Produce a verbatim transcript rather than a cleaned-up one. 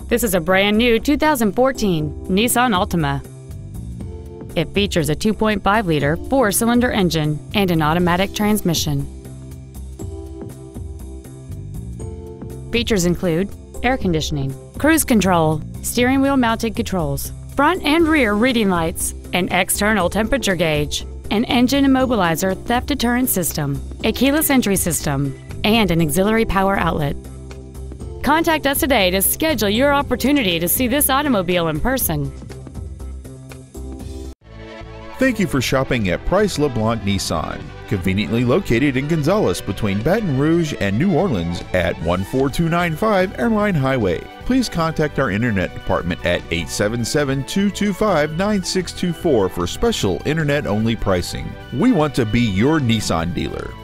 This is a brand new two thousand fourteen Nissan Altima. It features a two point five liter four-cylinder engine and an automatic transmission. Features include air conditioning, cruise control, steering wheel mounted controls, front and rear reading lights, an external temperature gauge, an engine immobilizer theft deterrent system, a keyless entry system, and an auxiliary power outlet. Contact us today to schedule your opportunity to see this automobile in person. Thank you for shopping at Price LeBlanc Nissan, conveniently located in Gonzales between Baton Rouge and New Orleans at one four two nine five Airline Highway. Please contact our internet department at eight seven seven, two two five, nine six two four for special internet-only pricing. We want to be your Nissan dealer.